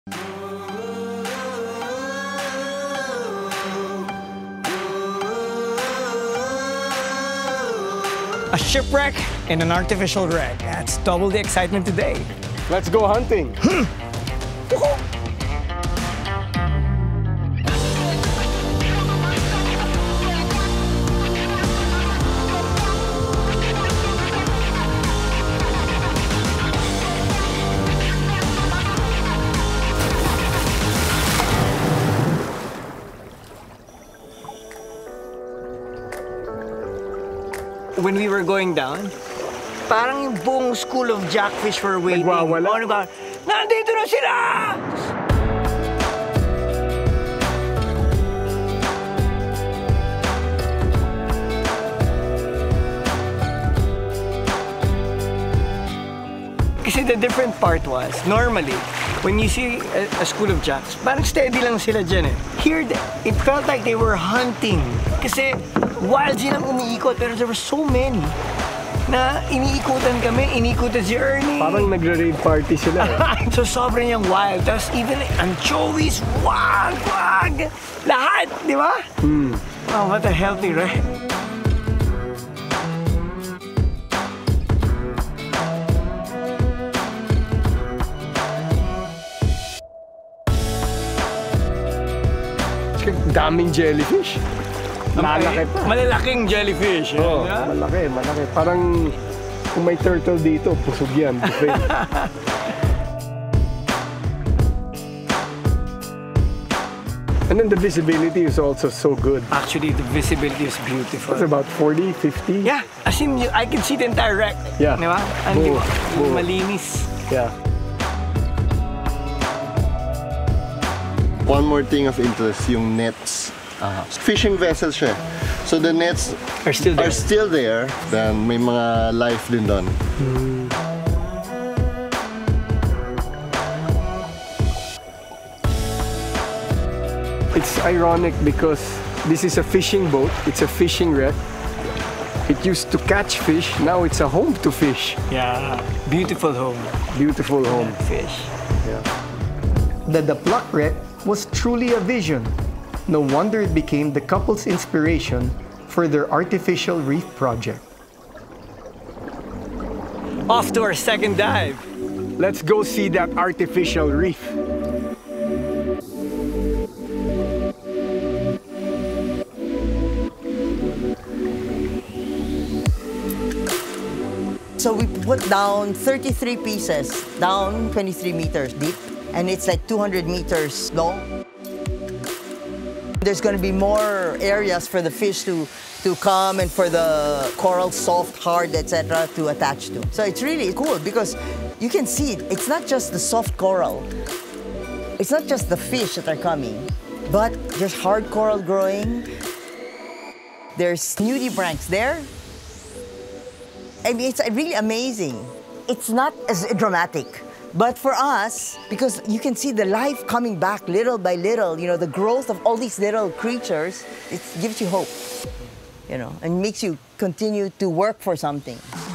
A shipwreck and an artificial wreck. That's double the excitement today. Let's go hunting. When we were going down, parang yung buong school of jackfish were waiting. Nagwawala. Nandito na sila! Kasi the different part was, normally, when you see a school of jacks, parang steady lang sila dyan eh. Here, it felt like they were hunting. Kasi wild silang umiikot, pero there were so many na iniikutan kami, iniikutan si Ernie. Parang nagre-raid party sila eh. So sobrang yung wild. Tapos even anchovies, wag! Lahat, di ba? Oh, what a healthy ride. Daming jellyfish. Malaki pa. Malalaking jellyfish. Oo, malaki. Parang kung may turtle dito, pusog yan. And then the visibility is also so good. Actually, the visibility is beautiful. It's about 40, 50. Yeah, as in, I can see the entire wreck. Yeah. Di ba? Malinis. Yeah. One more thing of interest, yung nets. Fishing vessels siya. So the nets Are still there. Then may mga life din doon. It's ironic because this is a fishing boat. It's a fishing wreck. It used to catch fish. Now it's a home to fish. Yeah, beautiful home. Beautiful home. Fish. Yeah. The pluck wreck was truly a vision. No wonder it became the couple's inspiration for their artificial reef project. Off to our second dive. Let's go see that artificial reef. So we put down 33 pieces, down 23 meters deep, and it's like 200 meters long. There's going to be more areas for the fish to come and for the coral, soft, hard, etc. to attach to. So it's really cool because you can see it. It's not just the soft coral. It's not just the fish that are coming, but there's hard coral growing. There's nudibranchs there. I mean, it's really amazing. It's not as dramatic. But for us, because you can see the life coming back little by little, you know, the growth of all these little creatures, it gives you hope, you know, and makes you continue to work for something.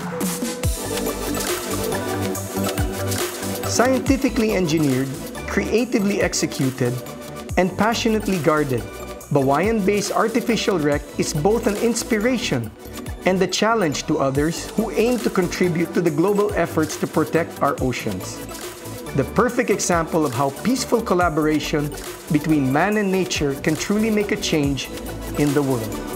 Scientifically engineered, creatively executed, and passionately guarded, Bawayan-based artificial wreck is both an inspiration and a challenge to others who aim to contribute to the global efforts to protect our oceans. The perfect example of how peaceful collaboration between man and nature can truly make a change in the world.